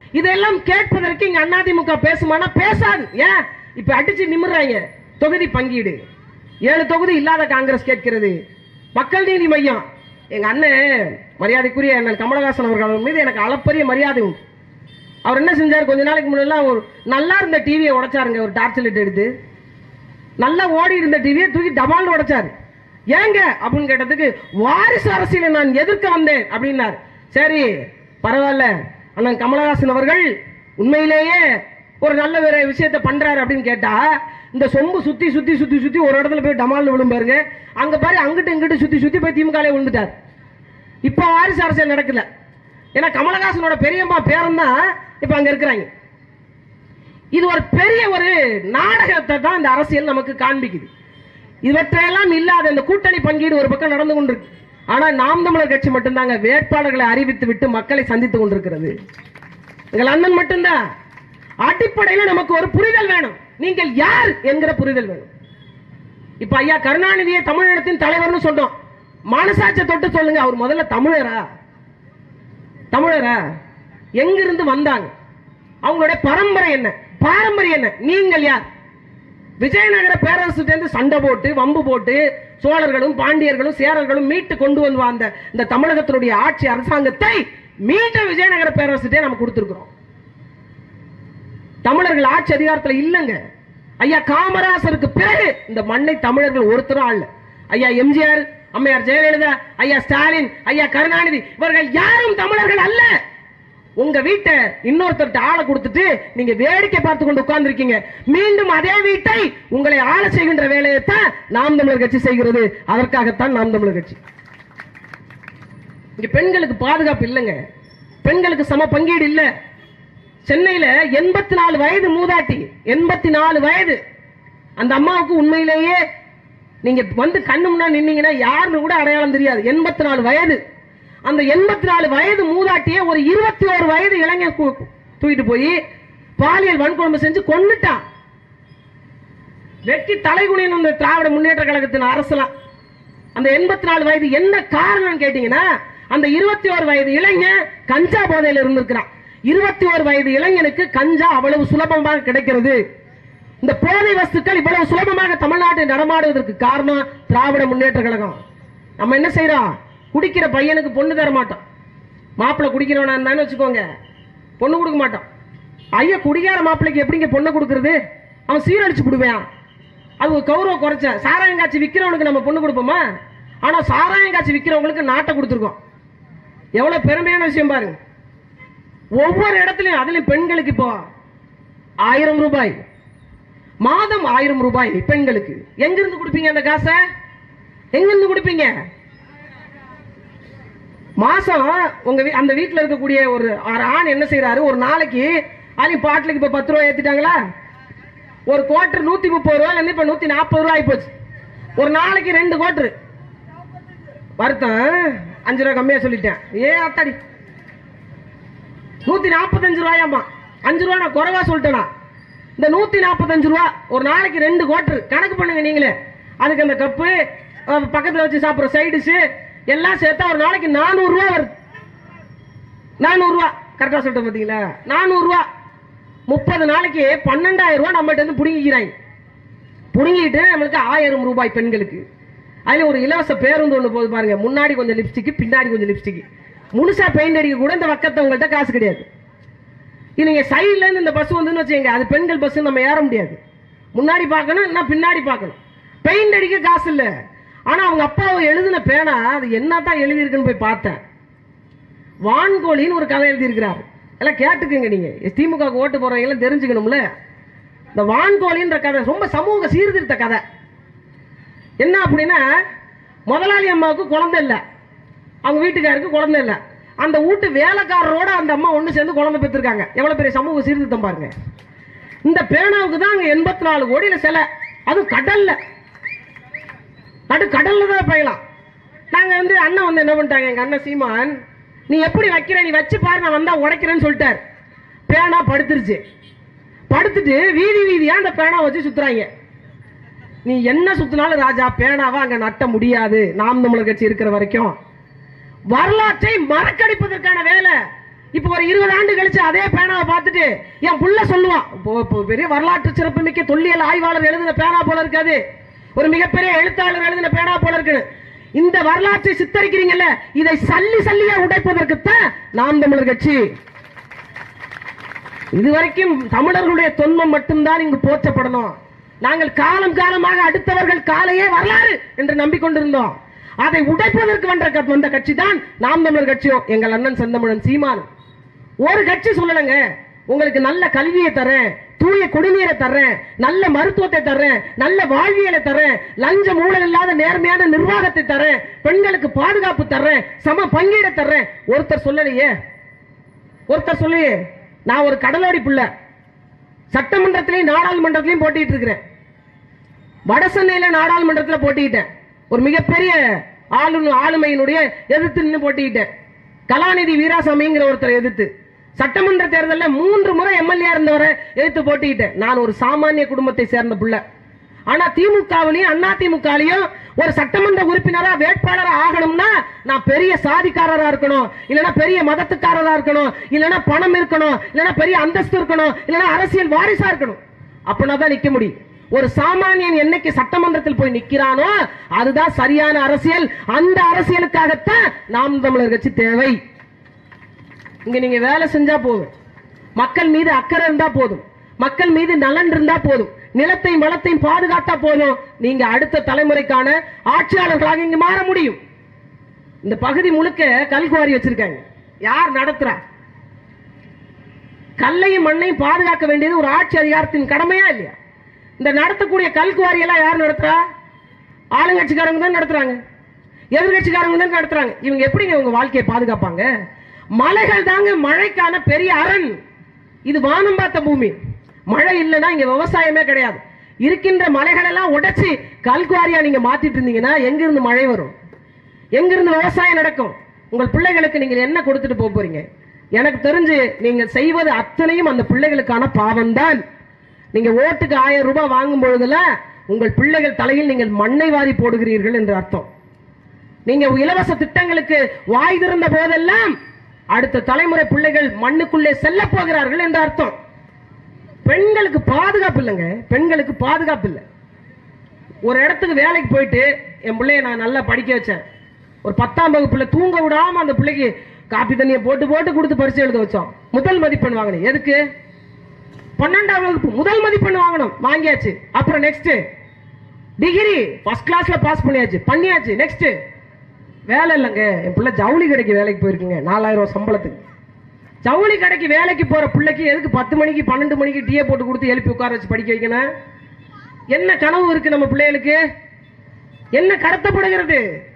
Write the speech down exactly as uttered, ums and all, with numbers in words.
இதெல்லாம் கேட்பதற்கு இங்க அதிமுக பேசுமானா பேசாது. ஏன் இப்ப அடிச்சு நிமிர்றாங்க. தொகுதி பங்கீடு ஏழு தொகுதி இல்லாத காங்கிரஸ் கேட்கிறது. மக்கள் நீதி மையம் எங்க அண்ணன் மரியாதைக்குரிய அண்ணன் கமலஹாசன் அவர்கள் மீது எனக்கு அளப்பரிய மரியாதை உண்டு. அவர் என்ன செஞ்சார், கொஞ்ச நாளைக்கு முன்னாடி ஒரு நல்லா இருந்த டிவியை உடைச்சாருங்க. ஒரு டார்ச் லைட் எடுத்து நல்லா ஓடி இருந்த டிவியை தூக்கி டபால் உடைச்சாரு. ஏங்க அப்படின்னு கேட்டதுக்கு வாரிசு அரசியலை நான் எதிர்க்க வந்தேன் அப்படின்னார். சரி பரவாயில்ல, அண்ணன் கமலஹாசன் அவர்கள் உண்மையிலேயே ஒரு நல்ல வேற விஷயத்தை பண்றாரு அப்படின்னு கேட்டா, இந்த சொம்பு சுத்தி சுத்தி சுத்தி சுத்தி ஒரு இடத்துல போய் டமால்னு விழும் பாருங்க. அங்க பாரு அங்கிட்டு இங்கிட்டு சுத்தி சுத்தி போய் திமுக விழுந்துட்டார். இப்ப வாரிசு அரசியல் நடக்கல. ஏன்னா கமலஹாசனோட பெரியம்மா பேரன் தான் இப்ப அங்க இருக்கிறாங்க. இது ஒரு பெரிய ஒரு நாடகத்தை தான் இந்த அரசியல் நமக்கு காண்பிக்குது. இவற்றையெல்லாம் இல்லாத இந்த கூட்டணி பங்கீடு ஒரு பக்கம் நடந்து கொண்டிருக்கு. ஆனா நாம் தமிழர் கட்சி மட்டும்தாங்க வேட்பாளர்களை அறிவித்து விட்டு மக்களை சந்தித்துக் கொண்டிருக்கிறது. எங்கள் அண்ணன் மட்டும்தான். அடிப்படையில் நமக்கு ஒரு புரிதல் வேணும். நீங்கள் யார் என்கிற புரிதல் வேணும். இப்ப ஐயா கருணாநிதியை தமிழகத்தின் தலைவர்னு சொன்னோம். மனசாட்சியை தொட்டு சொல்லுங்க, அவர் முதல்ல தமிழரா? தமிழரா? எங்கிருந்து வந்தாங்க? அவங்களுடைய பரம்பரை என்ன, பாரம்பரியம் என்ன? நீங்கள் யார்? விஜயநகர பேரரசு சண்டை போட்டு வம்பு போட்டு சோழர்களும் பாண்டியர்களும் சேரர்களும் மீட்டு கொண்டு வந்து வந்த இந்த தமிழகத்தினுடைய ஆட்சி அரசாங்கத்தை மீட்ட விஜயநகர பேரரசு நம்ம கொடுத்திருக்கிறோம். தமிழர்கள் ஆட்சி அதிகாரத்தில் இல்லங்க. ஐயா காமராசருக்கு பிறகு இந்த மண்ணை தமிழர்கள் ஒருத்தரும் ஆள. ஐயா எம்ஜிஆர், அம்மையார் ஜெயலலிதா, ஐயா ஸ்டாலின், ஐயா கருணாநிதி இவர்கள் யாரும் தமிழர்கள் அல்ல. உங்க வீட்டை இன்னொருத்தர் ஆளை கொடுத்துட்டு நீங்க வேடிக்கை பார்த்து கொண்டு உட்கார்ந்து இருக்கீங்க. மீண்டும் அதே வீட்டை உங்களை ஆள செய்கின்ற வேலையை தான் நாம் தமிழர் கட்சி செய்கிறது. அதற்காகத்தான் நாம் தமிழர் கட்சி. இங்க பெண்களுக்கு பாதுகாப்பு இல்லைங்க. பெண்களுக்கு சம பங்கீடு இல்ல. சென்னையில எண்பத்தி நாலு வயது மூதாட்டி, எண்பத்தி நாலு வயது அந்த அம்மாவுக்கு உண்மையிலேயே நீங்க வந்து கண்ணு முன்னா நின்னீங்கன்னா யாருன்னு கூட அடையாளம் தெரியாது. எண்பத்தி நாலு வயது. அந்த எண்பத்தி நாலு வயது மூதாட்டிய ஒரு இருபத்தி ஒரு வயது இளைஞர் தூக்கிட்டு போய் பாலியல் வன்கொடுமை செஞ்சு கொன்னுட்டான். வெட்டி தலைகுனின் அந்த திராவிட முன்னேற்ற கழகத்தின் அரசலாம். அந்த எண்பத்தி நாலு வயது என்ன காரணம் கேட்டீங்கன்னா, அந்த இருபத்தி ஒரு வயது இளைஞன் கஞ்சா போதையில் இருந்திருக்கிறான். இருபத்தி ஒரு வயது இளைஞனுக்கு கஞ்சா அவ்வளவு சுலபமாக கிடைக்கிறது. இந்த போதை வஸ்துக்கள் இவ்வளவு சுலபமாக தமிழ்நாட்டில் நடமாடுவதற்கு காரணம் திராவிட முன்னேற்ற கழகம். நம்ம என்ன செய்யறோம், குடிக்கிற பையனுக்கு பொண்ணு தர மாட்டோம். மாப்பிள்ளை குடிக்கிறவனா இருந்தான்னு வச்சுக்கோங்க, பொண்ணு கொடுக்க மாட்டோம். ஐயா குடிக்கார மாப்பிள்ளைக்கு எப்படிங்க பொண்ணை கொடுக்கறது? அவன் சீரழிச்சு கொடுவேன். அது ஒரு கௌரவ குறைச்ச. சாராயம் காட்சி விற்கிறவனுக்கு நம்ம பொண்ணு கொடுப்போமா? ஆனா சாராயம் காட்சி விற்கிறவங்களுக்கு நாட்டை கொடுத்துருக்கோம். எவ்வளவு பெருமையான விஷயம் பாருங்க. ஒவ்வொரு இடத்துலையும் அதுலயும் பெண்களுக்கு இப்போ ஆயிரம் ரூபாய் மாதம், ஆயிரம் ரூபாய் பெண்களுக்கு. எங்கிருந்து கொடுப்பீங்க அந்த காசை? எங்கிருந்து கொடுப்பீங்க? மாசம் உங்க அந்த வீட்டில் இருக்கக்கூடிய ஒரு ஆண் என்ன செய்யறாரு, ஒரு நாளைக்கு அதுலயும் பாட்டிலுக்கு இப்ப பத்து ரூபாய் ஏத்திட்டாங்களா, ஒரு கோட்டர் நூத்தி முப்பது ரூபாய் இருந்து இப்ப நூத்தி நாற்பது ரூபாய் ஆயிப்போச்சு. ஒரு நாளைக்கு ரெண்டு கோட்டர். வருத்தம், அஞ்சு ரூபாய் கம்மியா சொல்லிட்டேன். ஏ அத்தாடி, நூத்தி நாற்பத்தஞ்சு ரூபாயாமா. அஞ்சு ரூபாய் நான் குறைவா சொல்லிட்டேனா? இந்த நூத்தி நாற்பத்தஞ்சு ரூபாய் ஒரு நாளைக்கு ரெண்டு கோட்டர் கணக்கு பண்ணுங்க நீங்களே. அதுக்கு அந்த கப்பு பக்கத்துல வச்சு சாப்பிடுற சைடிஷ் எல்லாம் சேர்த்தா ஒரு நாளைக்கு நானூறு ரூபாய் வருது. நானூறு ரூபாய் கரெக்டா சொல்லிட்டேன் பாத்தீங்களா? நானூறு ரூபாய் முப்பது நாளைக்கு பன்னெண்டாயிரம் ரூபாய் நம்மகிட்ட இருந்து புடுங்கிக்கிறாங்க. புடுங்கிட்டு நம்மளுக்கு ஆயிரம் ரூபாய் பெண்களுக்கு. அதுல ஒரு இலவச பேருந்து ஒண்ணு போது பாருங்க. முன்னாடி கொஞ்சம் லிப்ஸ்டிக், பின்னாடி கொஞ்சம் லிப்ஸ்டிக். முழுசா பெயிண்ட் அடிக்க கூட இந்த பக்கத்தை உங்கள்கிட்ட காசு கிடையாது. நீங்க சைட்ல இருந்து இந்த பஸ் வந்துன்னு வச்சுங்க, அது பெண்கள் பஸ், நம்ம ஏற முடியாது. முன்னாடி பார்க்கணும், நான் பின்னாடி பார்க்கணும். பெயிண்ட் அடிக்க காசு இல்ல. ஆனா அவங்க அப்பாவை எழுதின பேனா அது என்னதான் எழுதி இருக்குன்னு போய் பார்த்தேன். வான்கோழின்னு ஒரு கதை எழுதி இருக்கிறாரு. எல்லாம் கேட்டுக்குங்க. நீங்க திமுக ஓட்டு போறவங்க எல்லாம் தெரிஞ்சுக்கணும்ல. இந்த வான்கோழின்ற கதை ரொம்ப சமூக சீர்திருத்த கதை. என்ன அப்படின்னா, முதலாளி அம்மாவுக்கு குழந்தை இல்லை, அவங்க வீட்டுக்காருக்கு குழந்தை இல்லை. அந்த வீட்டு வேலைக்காரரோட அந்த அம்மா ஒண்ணு சேர்ந்து குழந்தை பெற்றிருக்காங்க. எவ்வளவு பெரிய சமூக சீர்திருத்தம் பாருங்க. இந்த பேனாவுக்கு தான் அங்க எண்பத்தி நாலு கோடியில சிலை, அதுவும் கடல்ல, நடு கடல்ல தான் பயலாம். நாங்க வந்து அண்ணன் வந்து என்ன பண்ணிட்டாங்க, எங்க அண்ணன் சீமான், நீ எப்படி வைக்கிற, நீ வச்சு பாரு, நான் வந்தா உடைக்கிறேன்னு சொல்லிட்டாரு. பேனா படுத்துருச்சு. படுத்துட்டு வீதி வீதியா அந்த பேனா வச்சு சுத்துறாங்க. நீ என்ன சுத்தினாலும் ராஜா பேனாவா அங்க நட்ட முடியாது. நாம் தமிழர் கட்சி இருக்கிற வரைக்கும் வரலாற்றை மறக்கடிப்பதற்கான வேலை இப்ப ஒரு இருபது ஆண்டு கழிச்சு அதே பேனாவை பார்த்துட்டு என் புள்ள சொல்லுவான், பெரிய வரலாற்று சிறப்பு மிக்க தொல்லியல் ஆய்வாளர் எழுதின பேனா போல இருக்காது, ஒரு மிகப்பெரிய எழுத்தாளர் எழுதின பேனா போல இருக்கு. இந்த வரலாற்றை சித்தரிக்கிறீங்கல்ல, இதை சல்லி சல்லியா உடைப்பதற்குத்தான் நாம் தமிழர் கட்சி. இதுவரைக்கும் தமிழர்களுடைய தொன்மம் மட்டும்தான் இங்கு போற்றப்படணும். நாங்கள் காலம் காலமாக அடுத்தவர்கள் காலையே வரலாறு என்று நம்பிக்கொண்டிருந்தோம். அதை உடைப்பதற்கு வந்த வந்த கட்சி தான் நாம் தமிழர் கட்சியும் எங்கள் அண்ணன் செந்தமிழன் சீமான். ஒரு கட்சி சொல்லலங்க, உங்களுக்கு நல்ல கல்வியை தரேன், தூய குடிநீரை தர்றேன், நல்ல மருத்துவத்தை தர்றேன், நல்ல வாழ்வியலை தர்றேன், லஞ்ச ஊழல் இல்லாத நேர்மையான நிர்வாகத்தை தர்றேன், பெண்களுக்கு பாதுகாப்பு தர்றேன், சம பங்கீட தர்றேன். ஒருத்தர் சொல்லலையே, ஒருத்தர் சொல்லையே. நான் ஒரு கடலோடி புள்ள, சட்டமன்றத்திலையும் நாடாளுமன்றத்திலையும் போட்டிட்டு இருக்கிறேன். வடசென்னையில நாடாளுமன்றத்தில் போட்டிட்டேன். ஒரு மிகப்பெரிய ஆளு ஆளுமையினுடைய எதிர்த்து நின்று போட்டிட்டேன். கலாநிதி வீராசாமிங்கிற ஒருத்தர் எதிர்த்து சட்டமன்ற தேர்தலில் மூன்று முறை எம்எல்ஏ இருந்தவரை எதிர்த்து போட்டிட்டேன். நான் ஒரு சாமானிய குடும்பத்தை சேர்ந்த பிள்ளை. ஆனா திமுகவிலையும் அண்ணா திமுகலையும் ஒரு சட்டமன்ற உறுப்பினரா வேட்பாளரா ஆகணும்னா நான் பெரிய சாதிக்காரரா இருக்கணும், இல்லைன்னா பெரிய மதத்துக்காரரா இருக்கணும், இல்லைன்னா பணம் இருக்கணும், இல்லைன்னா பெரிய அந்தஸ்து இருக்கணும், இல்லைன்னா அரசியல் வாரிசா இருக்கணும். அப்படின்னா தான் நிக்க முடியும். ஒரு சாமானியன் என்னைக்கு சட்டமன்றத்தில் போய் நிக்கிறானோ அதுதான் சரியான அரசியல். அந்த அரசியலுக்காகத்தான் நாம் தமிழர் கட்சி தேவை. இங்க நீங்க வேலை செஞ்சா போதும், மக்கள் மீது அக்கறை இருந்தா போதும், மக்கள் மீது நலன் இருந்தா போதும், நிலத்தையும் வளத்தையும் பாதுகாத்தா போதும், நீங்க அடுத்த தலைமுறைக்கான ஆட்சியாளர்களாக இங்க மாற முடியும். இந்த பகுதி முழுக்க கல்குவாரி வச்சிருக்காங்க. யார் நடத்துறா? கல்லையும் மண்ணையும் பாதுகாக்க வேண்டியது ஒரு ஆட்சி அதிகாரத்தின் கடமையா இல்லையா? இந்த நடத்தக்கூடிய கல்குவாரி எல்லாம் யார் நடத்துறா? ஆளுங்கட்சிக்காரங்க தான் நடத்துறாங்க, எதிர்கட்சிக்காரங்க தான் நடத்துறாங்க. இவங்க எப்படிங்க உங்க வாழ்க்கையை பாதுகாப்பாங்க? மலைகள் தாங்க மழைக்கான பெரிய அரண். இது வானம் பார்த்த பூமி. மழை இல்லைன்னா இங்க விவசாயமே கிடையாது. இருக்கின்ற மலைகள் எல்லாம் உடைச்சி கல்குவாரியா நீங்க மாத்திட்டு இருந்தீங்கன்னா எங்கிருந்து மழை வரும்? எங்கிருந்து விவசாயம் நடக்கும்? உங்கள் பிள்ளைகளுக்கு நீங்க என்ன கொடுத்துட்டு போக போறீங்க? எனக்கு தெரிஞ்சு நீங்க செய்வது அத்தனையும் அந்த பிள்ளைகளுக்கான பாவம் தான். நீங்க ஓட்டுக்கு ஆயிரம் ரூபாய் வாங்கும் பொழுதுல உங்கள் பிள்ளைகள் தலையில் நீங்கள் மண்ணை வாரி போடுகிறீர்கள் என்று அர்த்தம். நீங்க இலவச திட்டங்களுக்கு வாய் திறந்த போதெல்லாம் அடுத்த தலைமுறை பிள்ளைகள் மண்ணுக்குள்ளே செல்ல போகிறார்கள் என்று அர்த்தம். பெண்களுக்கு பாதுகாப்பு இல்லைங்க, பெண்களுக்கு பாதுகாப்பு இல்லை. ஒரு இடத்துக்கு வேலைக்கு போயிட்டு என் பிள்ளைய நான் நல்லா படிக்க வச்சேன். ஒரு பத்தாம் வகுப்புல தூங்க விடாம அந்த பிள்ளைக்கு காப்பி தண்ணியை போட்டு போட்டு கொடுத்து பரிசு எழுத வச்சோம். முதல் மதிப்பெண் வாங்கணும். எதுக்கு? பன்னெண்டாம் வகுப்பு முதல் மதிப்பெண் வாங்கணும், வாங்கியாச்சு. அப்புறம் நெக்ஸ்ட் டிகிரி ஃபர்ஸ்ட் கிளாஸ்ல பாஸ் பண்ணியாச்சு, பண்ணியாச்சு. நெக்ஸ்ட் வேலை இல்லைங்க. என் பிள்ளை ஜவுளி கடைக்கு வேலைக்கு போயிருக்குங்க, நாலாயிரம் ரூபாய் சம்பளத்துக்கு. ஜவுளி கடைக்கு வேலைக்கு போற பிள்ளைக்கு எதுக்கு பத்து மணிக்கு பன்னெண்டு மணிக்கு டீயை போட்டு கொடுத்து எழுப்பி உட்கார வச்சு படிக்க வைக்கணும்? என்ன கனவு இருக்கு நம்ம பிள்ளைகளுக்கு? என்ன கடத்தப்படுகிறது?